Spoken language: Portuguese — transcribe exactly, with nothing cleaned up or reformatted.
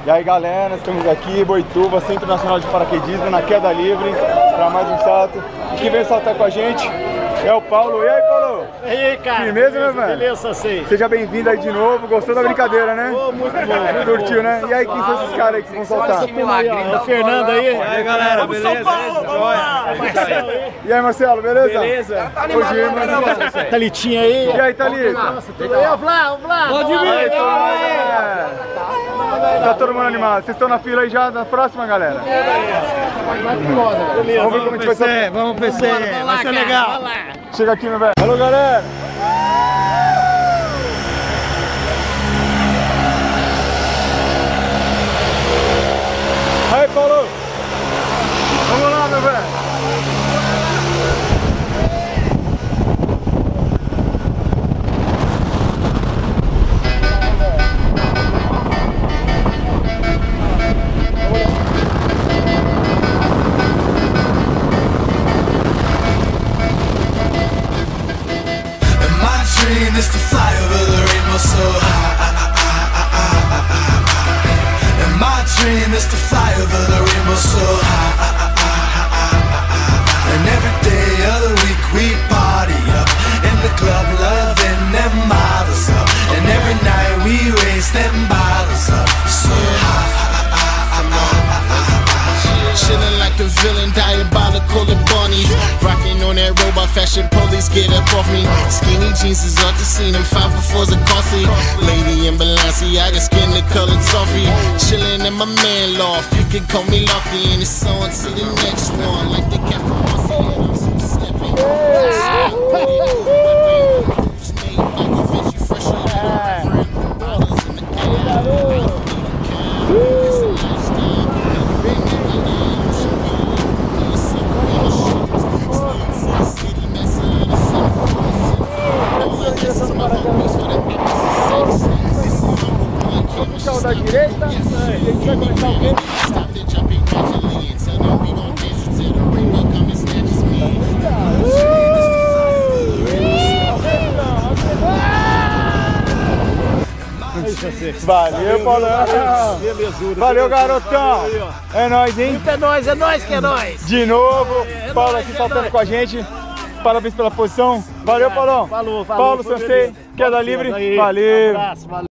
E aí galera, estamos aqui, Boituva, Centro Nacional de Paraquedismo, na Queda Livre, para mais um salto. E quem vem saltar com a gente é o Paulo. E aí, Paulo? E aí, cara? Firmeza, meu velho? Beleza, sei. Seja bem-vindo aí de novo, gostou da brincadeira, né? Oh, muito bom. Curtiu, né? E aí, quem são esses caras aí que vão saltar? É o Fernando aí. E aí, galera, beleza? São Paulo, vamos lá. Marcelo aí. E aí, Marcelo, beleza? Beleza. Hoje, irmão. Talitinha aí. E aí, Thalita? Nossa, tudo aí. Ô, Vlad, ô, Vlad. Pode vir. Aí, todo mundo, galera. Tá todo mundo animado. Vocês estão na fila aí já da próxima, galera? Beleza. Vamos ver como a gente vai saltar. Vamos P C, vai ser legal. Chega aqui, meu velho. Alô, galera. Aí, Paulo. Vamos lá, meu velho. Is to fly over the rainbow so high. And my dream is to fly over the rainbow so high. And every day of the week we party up in the club, loving them models up. And every night we raise them bottles up so high. Chillin' like a villain, diabolical and bunny. Rockin' on that robot fashion, police get up off me. Skinny jeans is off the scene, and five befores are costly. Lady in Balenciaga, skin the colored toffee. Chillin' in my man loft, you can call me Lofty. And it's on to the next one, like the Captain Bossy. And I'm so steppin'. Fresh on the dollars in the air. Da direita, a gente vai começar o quê? Valeu, Paulão! Valeu, garotão! É nóis, hein? É nóis, é nóis que é nóis! De novo, Paulo aqui saltando com a gente. Parabéns pela posição. Valeu, Paulão! Falou, falou. Paulo, Sansei, Queda Livre. Valeu! Um abraço, valeu.